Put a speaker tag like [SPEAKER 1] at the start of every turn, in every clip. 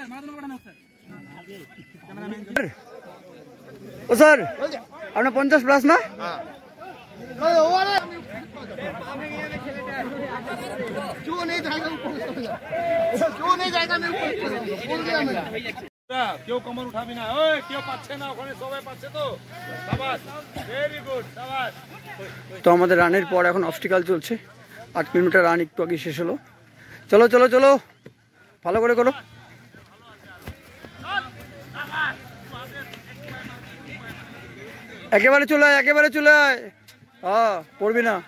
[SPEAKER 1] ओ sir अपना 50 plus ना
[SPEAKER 2] क्यों नहीं जाएगा क्यों कमर उठा भी ना क्यों पाচ্ছে না ওখানে সবাই পাচ্ছে তো শাবাশ ভেরি গুড শাবাশ।
[SPEAKER 1] তো আমাদের রানের পর এখন অবস্টিকাল চলছে 8 কিলোমিটার রান একটু আগে শেষ হলো। চলো চলো চলো ভালো করে করো। একেবারে চলে আয় একেবারে চলে আয় হ্যাঁ পড়বি না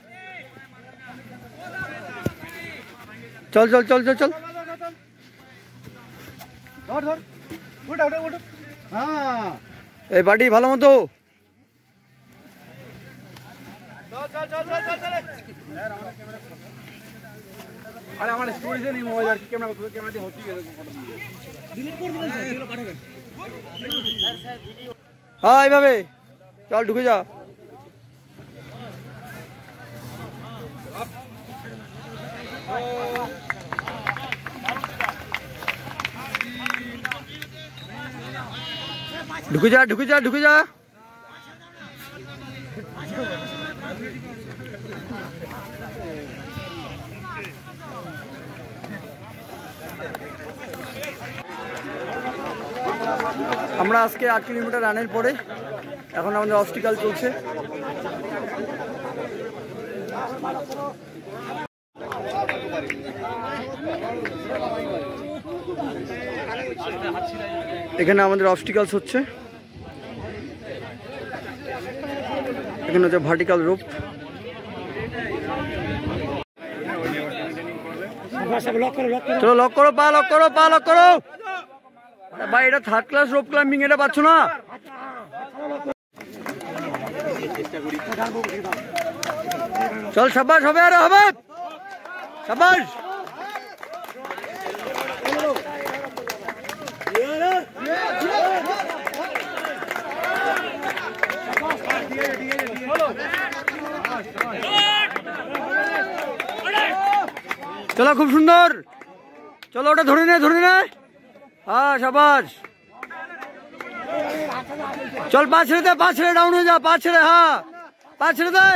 [SPEAKER 1] চল চল চল চল চল
[SPEAKER 2] ধর ধর ওটা ওটা ওটা হ্যাঁ
[SPEAKER 1] এই বাড়ি ভালো মতো
[SPEAKER 2] চল চল চল চল চল আরে আমার স্টোরেজ নেই মোবাইল আর ক্যামেরা ক্যামেরা দিয়ে হচ্ছে ডিলিট করে দিবেন স্যার এগুলো পাঠাবেন
[SPEAKER 1] হ্যাঁ এইভাবে চল ঢুকে যা ঢুকে যা ঢুকে যা ঢুকে যা আমরা আজকে 8 কিলোমিটার রানের পরে এখন আমাদের অবস্টিকাল চলছে। এখানে আমাদের অবস্টিকালস হচ্ছে, এখানে হচ্ছে ভার্টিক্যাল রোপ। চলো লক করো পা লক করো পা লক করো ভাই এটা 3rd ক্লাস রোপ ক্লাইম্বিং এটা পাচ্ছ না চল সাবাস হবে আরে হবে সাবাস চলো খুব সুন্দর চলো ওটা ধরে নে হ্যাঁ সাবাস চল পা ছেড়ে দে পা ছেড়ে ডাউন হয়ে যা পা ছেড়ে হ্যাঁ পা ছেড়ে দে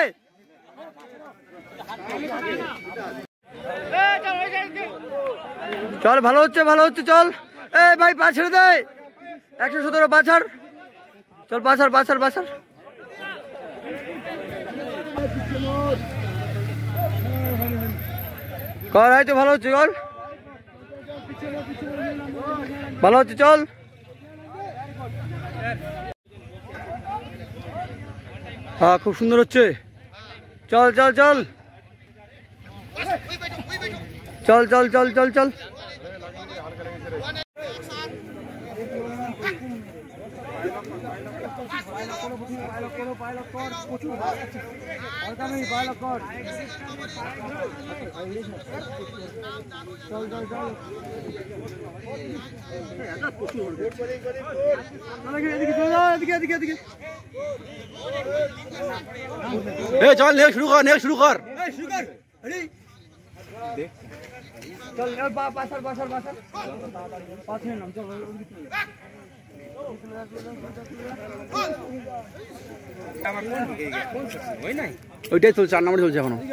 [SPEAKER 1] চল ভালো হচ্ছে চল এই ভাই পা ছেড়ে দে 117 পা ছাড় চল পা ছাড় কর হয়তো ভালো হচ্ছে কর ভালো হচ্ছে চল হ্যাঁ খুব সুন্দর হচ্ছে চল চল চল চল চল চল চল চল
[SPEAKER 2] চল নেক্সট শুরু কর
[SPEAKER 1] চল পাশার পাশে নাম চল ওইটাই চলছে 4 নম্বরে চলছে এখনো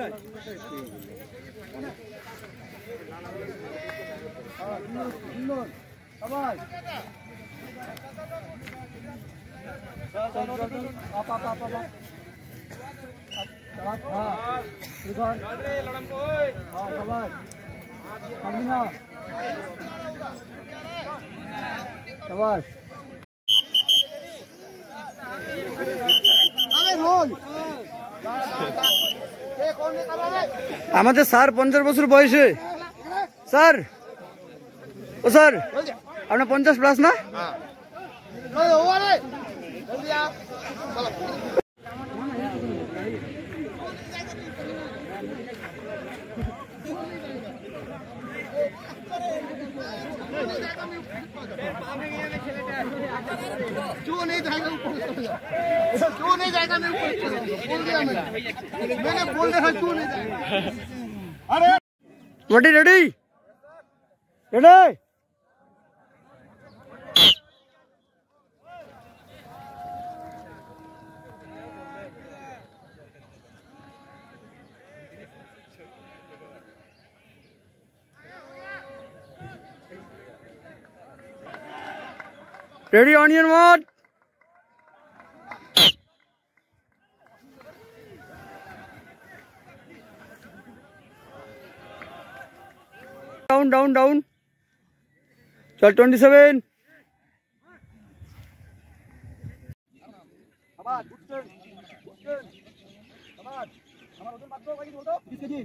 [SPEAKER 1] আমাদের স্যার 50 বছর বয়সে স্যার ও স্যার আপনার 50 প্লাস না
[SPEAKER 2] क्यों नहीं जाएगा मैं बोल दिया मैंने बोल दिया क्यों नहीं जाएगा अरे
[SPEAKER 1] ready ready onion mode. Down down down. चल 27।
[SPEAKER 2] আবার বুঝছেন বুঝছেন আবার আমার ওজন মাত্র কত বলতো 20 কেজি